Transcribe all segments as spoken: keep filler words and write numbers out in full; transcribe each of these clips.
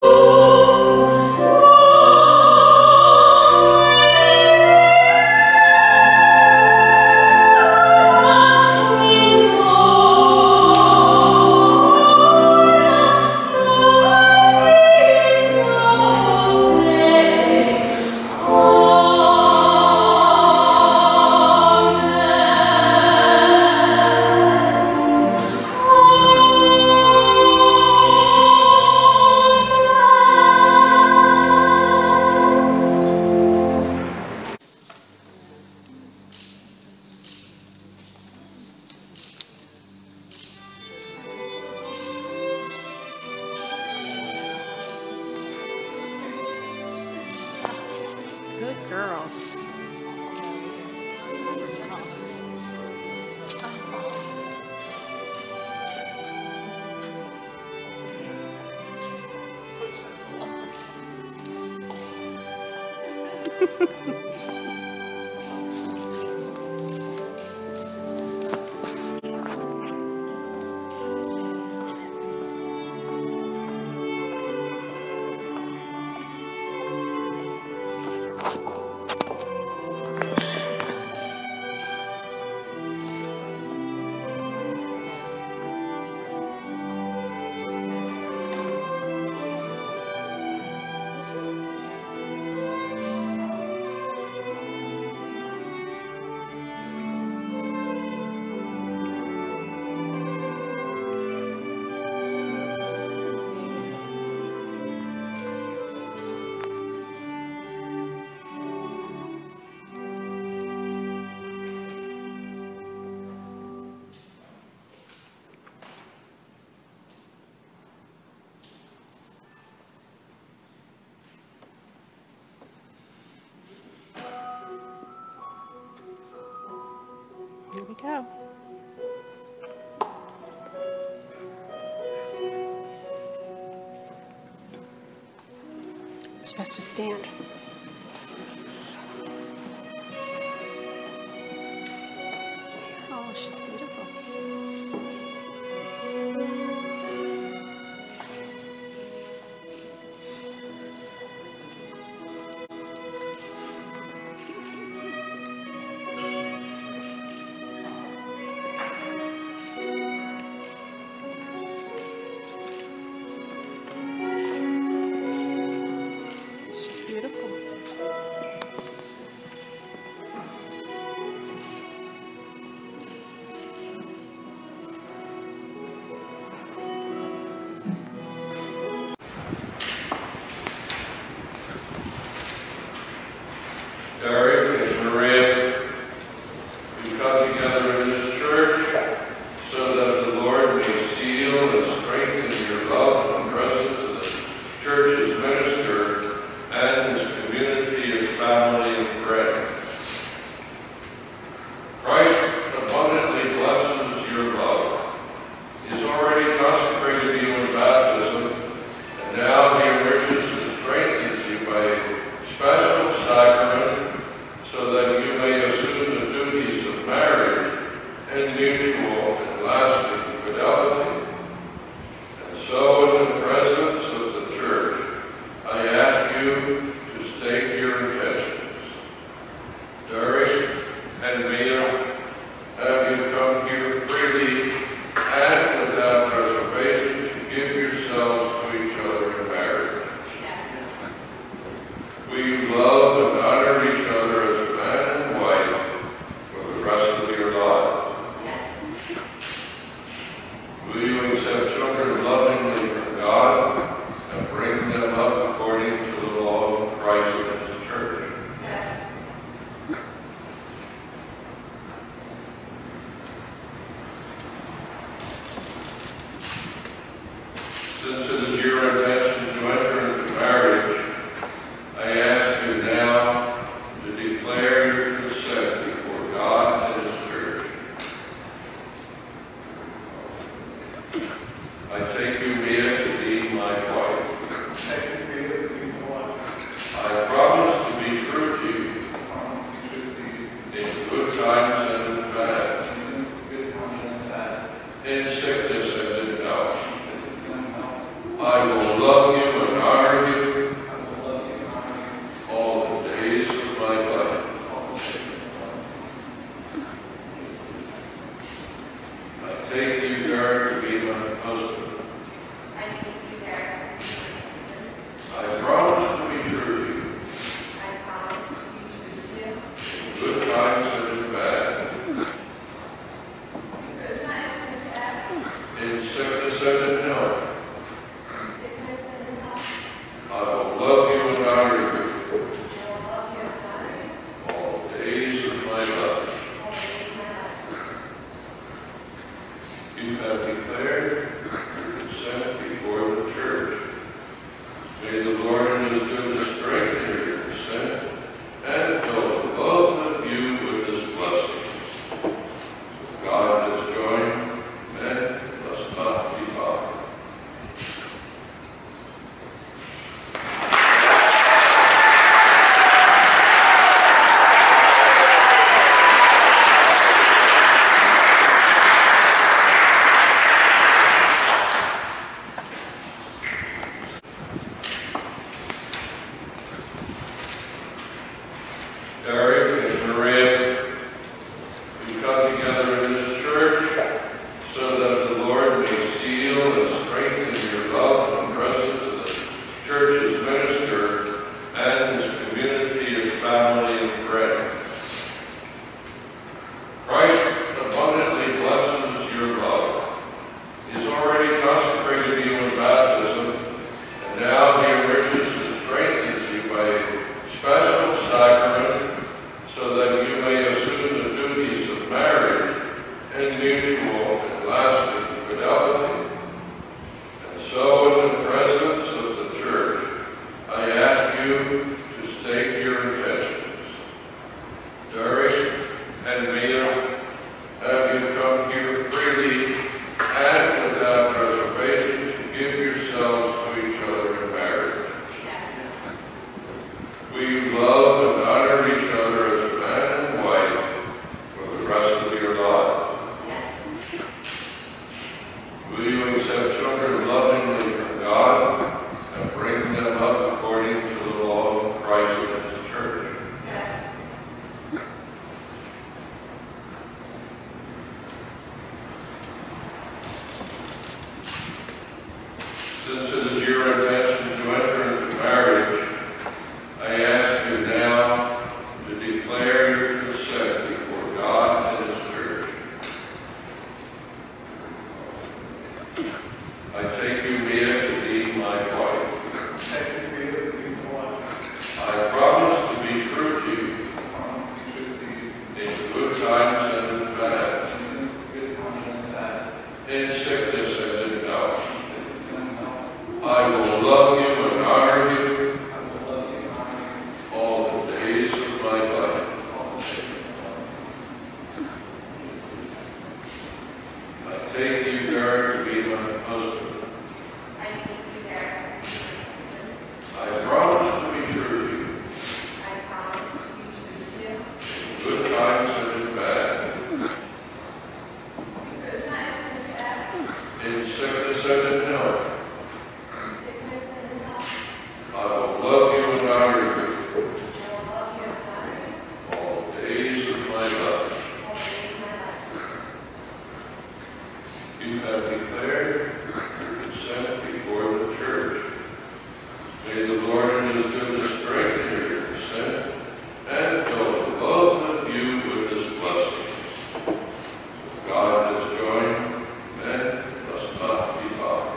Good girls. Here we go. You're supposed to stand. Oh, she's beautiful. Beautiful. Daria and Maria, we come together in this church so that the Lord may seal and strengthen your love and presence of the church's minister and his community of family and friends. Christ abundantly blesses your love. He has already consecrated you in baptism, and now he enriches and strengthens you by a special sacrament so that you may assume the duties of marriage in mutual and lasting fidelity. And so, in the presence of the church, I ask you to state your intentions. Daria and Michael, have you come here freely and without reservation to give yourselves to each other in marriage? Will you love and honor each other as man and wife for the rest of your lives? Will you accept children lovingly from God and bring them up according to the law of Christ and his church? Yes. Since it is your intention to enter into marriage, I ask you now state your intentions. Daria and Michael, have you come here freely and without reservation to give yourselves to each other in marriage? Yes. Will you love and honor each other as man and wife for the rest of your life? Yes. Will you accept children lovingly from God and bring them up according to the law of Christ and His church? Yes. Since it is your intention to enter into marriage, I ask you now to declare your consent before God and His church. I take you, Mia, to be my wife. I promise to be true to you in good times and in bad, in sickness and in health. I will love you and honor you all the days of my life. I take you, Daria, to be my husband. I take you there to be my husband. I promise to be true to you I promise to be true to you in good times and in bad, in good times and bad, in sickness and in health. in sickness and in health. I will love you and honor you I will love you and honor you all the days of my life. all the days of my life. You have declared your consent before the church. May the Lord in His goodness strengthen your consent and fill both of you with His blessing. God has joined, men must not be bound.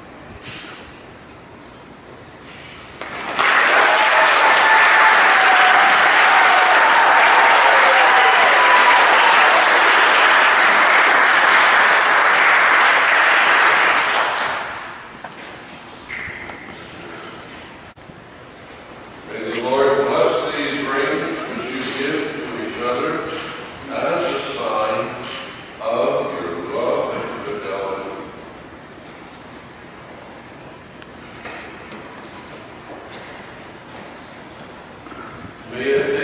May the Lord bless these rings which you give to each other as a sign of your love and fidelity. May it